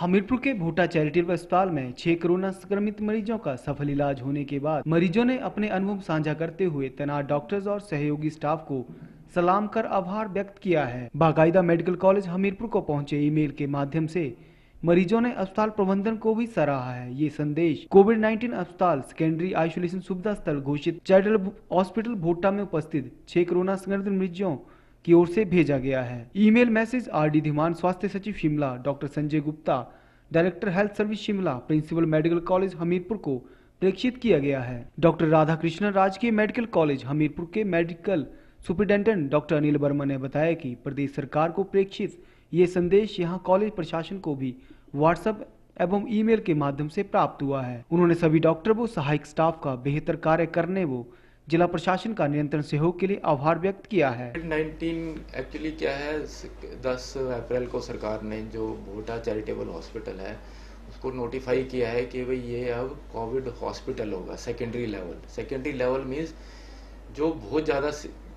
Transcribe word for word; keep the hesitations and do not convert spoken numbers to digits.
हमीरपुर के भोटा चैरिटेबल अस्पताल में छह कोरोना संक्रमित मरीजों का सफल इलाज होने के बाद मरीजों ने अपने अनुभव साझा करते हुए तैनात डॉक्टर्स और सहयोगी स्टाफ को सलाम कर आभार व्यक्त किया है। बाकायदा मेडिकल कॉलेज हमीरपुर को पहुंचे ईमेल के माध्यम से मरीजों ने अस्पताल प्रबंधन को भी सराहा है। ये संदेश कोविड नाइन्टीन अस्पताल सेकेंडरी आइसोलेशन सुविधा स्थल घोषित चैरिटेबल हॉस्पिटल भोटा में उपस्थित छह कोरोना संक्रमित मरीजों की ओर से भेजा गया है। Email message R D Dhiman, स्वास्थ्य सचिव Shimla doctor Sanjay Gupta, director health service Shimla, principal medical college Hamirpur को प्रेषित किया गया है। डॉक्टर राधा कृष्णन, राजकीय मेडिकल कॉलेज हमीरपुर के medical superintendent doctor Anil Verma ने बताया कि प्रदेश सरकार को प्रेषित ये संदेश यहां कॉलेज प्रशासन को भी व्हाट्सएप एवं ईमेल के माध्यम से प्राप्त हुआ है। उन्होंने सभी डॉक्टर व सहायक स्टाफ का बेहतर कार्य करने व जिला प्रशासन का निरंतर सहयोग के लिए आभार व्यक्त किया है। कोविड नाइन्टीन एक्चुअली क्या है, दस अप्रैल को सरकार ने जो भोटा चैरिटेबल हॉस्पिटल है उसको नोटिफाई किया है कि भाई ये अब कोविड हॉस्पिटल होगा secondary level. Secondary level means जो बहुत ज़्यादा